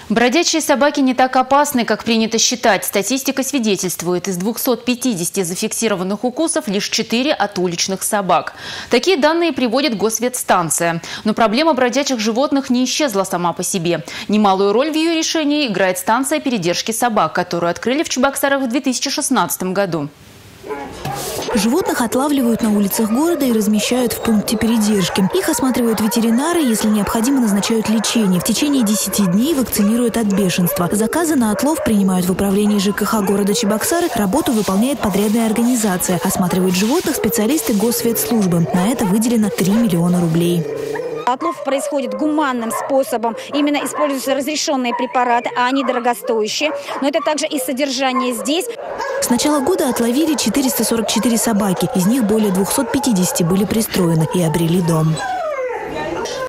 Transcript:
Бродячие собаки не так опасны, как принято считать. Статистика свидетельствует, из 250 зафиксированных укусов лишь 4 от уличных собак. Такие данные приводит Госветстанция. Но проблема бродячих животных не исчезла сама по себе. Немалую роль в ее решении играет станция передержки собак, которую открыли в Чебоксарах в 2016 году. Животных отлавливают на улицах города и размещают в пункте передержки. Их осматривают ветеринары, если необходимо, назначают лечение. В течение 10 дней вакцинируют от бешенства. Заказы на отлов принимают в управлении ЖКХ города Чебоксары. Работу выполняет подрядная организация. Осматривают животных специалисты Госветслужбы. На это выделено 3 миллиона рублей. Отлов происходит гуманным способом. Именно используются разрешенные препараты, а они дорогостоящие. Но это также и содержание здесь. С начала года отловили 444 собаки. Из них более 250 были пристроены и обрели дом.